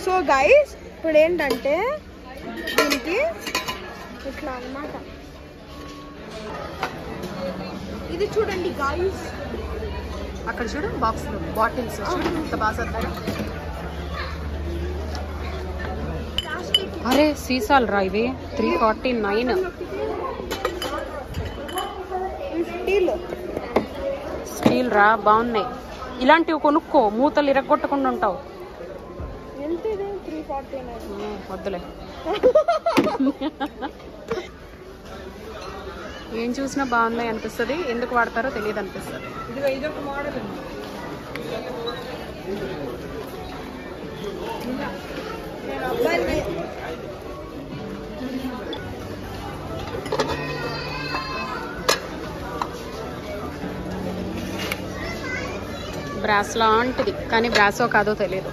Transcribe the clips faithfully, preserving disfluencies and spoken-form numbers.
So guys ఇప్పుడు ఏంటంటే దీనికి ఇట్లా అన్నమాట. ఇది చూడండి గైస్, అక్కడ చూడు బాక్స్ బాటిల్స్ చూడు ఎంత బాగా సర్దారు. అరే సీసాలు రా ఇవి three forty nine. Steel steel రా బాగున్నాయి. ఇలాంటివి కొనుక్కో, మూతలు ఇరగొట్టకుండా ఉంటావు. ఎంత ఇది? Three forty nine. వద్దులే. ఏం చూసినా బాగున్నాయి అనిపిస్తుంది, ఎందుకు వాడతారో తెలియదు అనిపిస్తుంది. ఇదొక మోడల్ ఉంది. బ్రాస్ లాంటిది, కానీ బ్రాసో కాదో తెలియదు.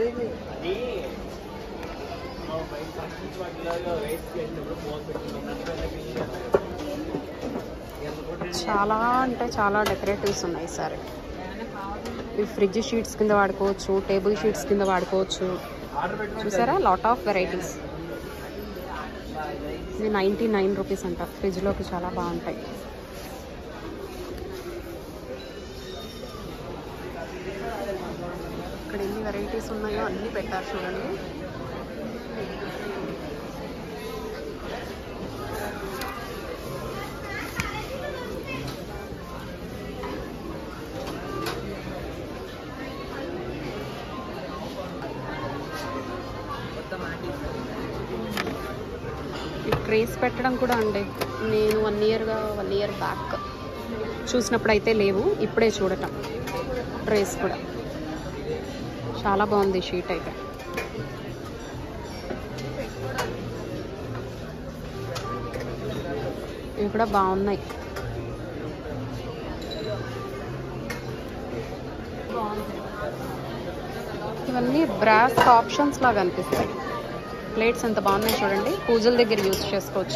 చాలా అంటే చాలా డెకరేటివ్స్ ఉన్నాయి సరే. ఈ ఫ్రిడ్జ్ షీట్స్ కింద వాడుకోవచ్చు, టేబుల్ షీట్స్ కింద వాడుకోవచ్చు. చూసారా లాట్ ఆఫ్ వెరైటీస్. ఇది నైంటీ నైన్ రూపీస్ అంట. ఫ్రిడ్జ్లోకి చాలా బాగుంటాయి. ఇక్కడ ఎన్ని వెరైటీస్ ఉన్నాయో అన్నీ పెట్టారు చూడండి. ఈ ట్రేస్ పెట్టడం కూడా అండి, నేను వన్ ఇయర్గా వన్ ఇయర్ బ్యాక్ చూసినప్పుడు అయితే లేవు, ఇప్పుడే చూడటం. ట్రేస్ కూడా చాలా బాగుంది షీట్ అయితే. ఇవి కూడా బాగున్నాయి. ఇవన్నీ బ్రాస్ ఆప్షన్స్ లాగా అనిపిస్తాయి. ప్లేట్స్ ఎంత బాగున్నాయి చూడండి, పూజల దగ్గర యూజ్ చేసుకోవచ్చు.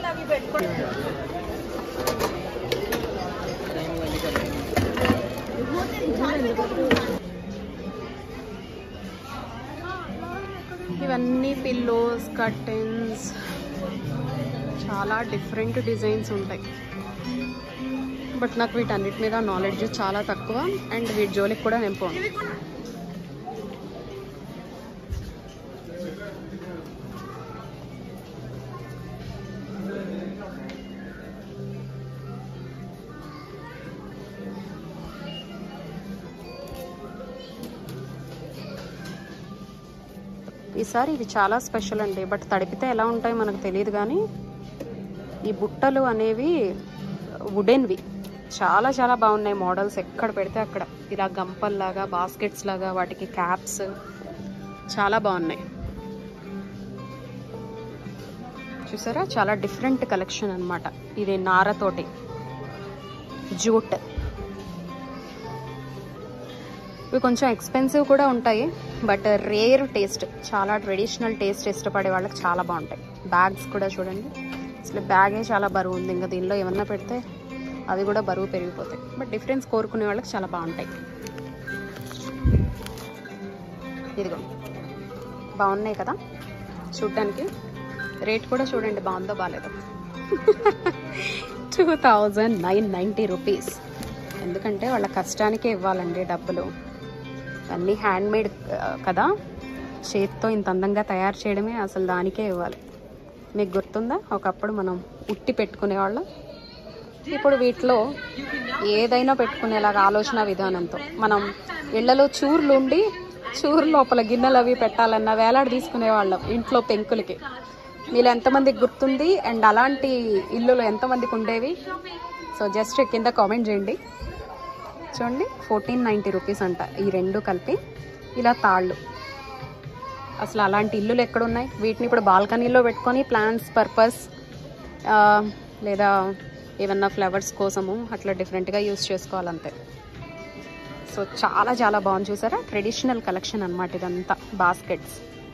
ఇవన్నీ పిల్లోస్, కర్టెన్స్, చాలా డిఫరెంట్ డిజైన్స్ ఉంటాయి. బట్ నాకు వీటన్నిటి మీద నాలెడ్జ్ చాలా తక్కువ, అండ్ వీటి జోలికి కూడా నేను పోను. ఈసారి ఇవి చాలా స్పెషల్ అండి, బట్ తడిపితే ఎలా ఉంటాయి మనకు తెలియదు. కానీ ఈ బుట్టలు అనేవి వుడెన్వి, చాలా చాలా బాగున్నాయి మోడల్స్. ఎక్కడ పెడితే అక్కడ ఇలా గంపల్లాగా, బాస్కెట్స్ లాగా, వాటికి క్యాప్స్ చాలా బాగున్నాయి. చూసారా, చాలా డిఫరెంట్ కలెక్షన్ అనమాట. ఇది నారతోటి జూట్. ఇవి కొంచెం ఎక్స్పెన్సివ్ కూడా ఉంటాయి, బట్ రేర్ టేస్ట్, చాలా ట్రెడిషనల్ టేస్ట్ ఇష్టపడే వాళ్ళకి చాలా బాగుంటాయి. బ్యాగ్స్ కూడా చూడండి, అసలు బ్యాగే చాలా బరువు ఉంది, ఇంకా దీనిలో ఏమన్నా పెడితే అవి కూడా బరువు పెరిగిపోతాయి. బట్ డిఫరెన్స్ కోరుకునే వాళ్ళకి చాలా బాగుంటాయి. ఇదిగో బాగున్నాయి కదా చూడ్డానికి. రేట్ కూడా చూడండి, బాగుందో బాగాలేదో. Two thousand nine ninety rupees. ఎందుకంటే వాళ్ళ కష్టానికే ఇవ్వాలండి డబ్బులు. అన్నీ హ్యాండ్మేడ్ కదా, చేతితో ఇంత అందంగా తయారు చేయడమే, అసలు దానికే ఇవ్వాలి. మీకు గుర్తుందా, ఒకప్పుడు మనం ఉట్టి పెట్టుకునేవాళ్ళం. ఇప్పుడు వీటిలో ఏదైనా పెట్టుకునేలాగా ఆలోచన విధానంతో మనం ఇళ్లలో చూర్లు ఉండి చూరు లోపల గిన్నెలు అవి పెట్టాలన్న వేలాడ తీసుకునేవాళ్ళం ఇంట్లో పెంకులకి. మీలో ఎంతమందికి గుర్తుంది, అండ్ అలాంటి ఇల్లులు ఎంతమందికి ఉండేవి? సో జస్ట్ కింద కామెంట్ చేయండి. చూడండి, ఫోర్టీన్ నైంటీ రూపీస్ అంట ఈ రెండు కలిపి. ఇలా తాళ్ళు, అసలు అలాంటి ఇల్లులు ఎక్కడున్నాయి? వీటిని ఇప్పుడు బాల్కనీలో పెట్టుకొని ప్లాంట్స్ పర్పస్ లేదా ఏమన్నా ఫ్లవర్స్ కోసము అట్లా డిఫరెంట్గా యూజ్ చేసుకోవాలంతే. సో చాలా చాలా బాగుంది చూసారా, ట్రెడిషనల్ కలెక్షన్ అనమాట ఇదంతా. బాస్కెట్స్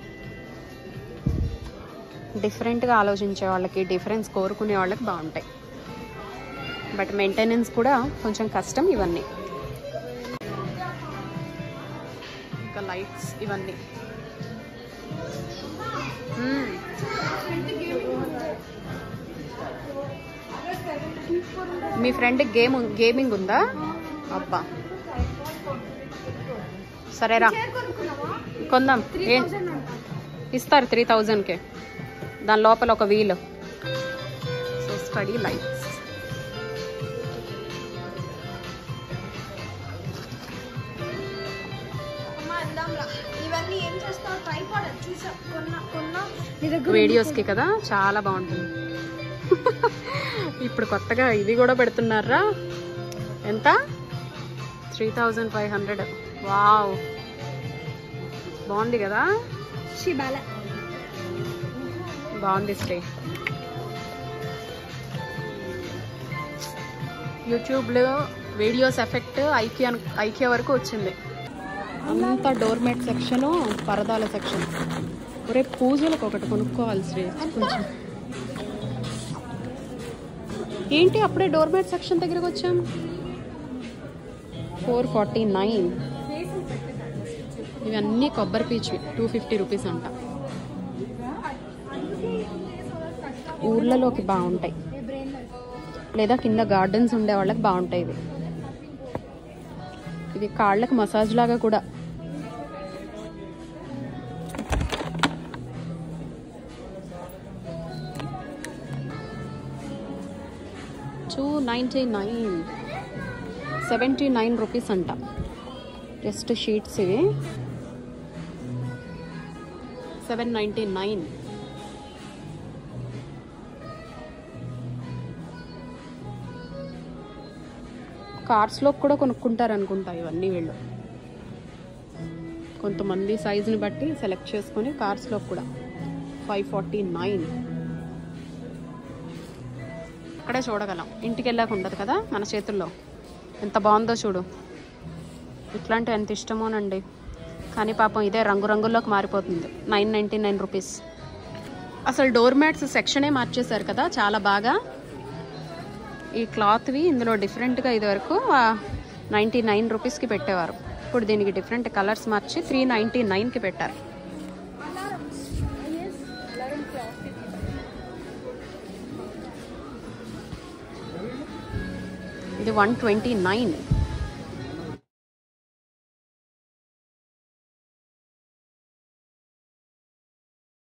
డిఫరెంట్గా ఆలోచించే వాళ్ళకి, డిఫరెన్స్ కోరుకునే వాళ్ళకి బాగుంటాయి. బట్ మెయింటెనెన్స్ కూడా కొంచెం కష్టం ఇవన్నీ. ఇంకా లైట్స్ ఇవన్నీ మీ ఫ్రెండ్ గేమ్ గేమింగ్ ఉందా? అబ్బా సరేరా కొందాం. ఏ ఇస్తారు త్రీ థౌజండ్కే. దాని లోపల ఒక వీల్. So study lights. వీడియోస్కి కదా చాలా బాగుంటుంది. ఇప్పుడు కొత్తగా ఇవి కూడా పెడుతున్నారా? ఎంత? Three thousand five hundred. Wow బాగుంది కదా. బాగుంది స్టే. యూట్యూబ్లో వీడియోస్ ఎఫెక్ట్ ఐక్యూ ఐక్యూ వరకు వచ్చింది. అంతా డోర్మేట్ సెక్షను, పరదాల సెక్షన్. ఒరే పూజలకు ఒకటి కొనుక్కోవాలి శ్రీ కొంచెం. ఏంటి అప్పుడే డోర్మేట్ సెక్షన్ దగ్గరకు వచ్చాం? Four forty nine. ఇవన్నీ కొబ్బరి పీచువి. టూ ఫిఫ్టీ రూపీస్ అంట. ఊర్లలోకి బాగుంటాయి, లేదా కింద గార్డెన్స్ ఉండే వాళ్ళకి బాగుంటాయి ఇవి. ఇది కాళ్ళకి మసాజ్ లాగా కూడా. Two ninety nine seventy nine rupees అంట. జస్ట్ షీట్స్ ఇవి సెవెన్ నైంటీ నైన్. కార్స్లో కూడా కొనుక్కుంటారు అనుకుంటా ఇవన్నీ వీళ్ళు. కొంతమంది సైజుని బట్టి సెలెక్ట్ చేసుకొని కార్స్లో కూడా. Five forty nine. అక్కడే చూడగలం, ఇంటికి వెళ్ళాక ఉండదు కదా మన చేతుల్లో. ఎంత బాగుందో చూడు. ఇట్లాంటివి ఎంత ఇష్టమోనండి, కానీ పాపం ఇదే రంగురంగుల్లోకి మారిపోతుంది. Nine ninety nine rupees. అసలు డోర్ మ్యాట్స్ సెక్షనే మార్చేశారు కదా చాలా బాగా. ఈ క్లాత్వి ఇందులో డిఫరెంట్గా ఇది వరకు నైంటీ నైన్ రూపీస్కి పెట్టేవారు. ఇప్పుడు దీనికి డిఫరెంట్ కలర్స్ మార్చి త్రీ నైంటీ నైన్కి పెట్టారు. ఇది వన్ ట్వంటీ నైన్.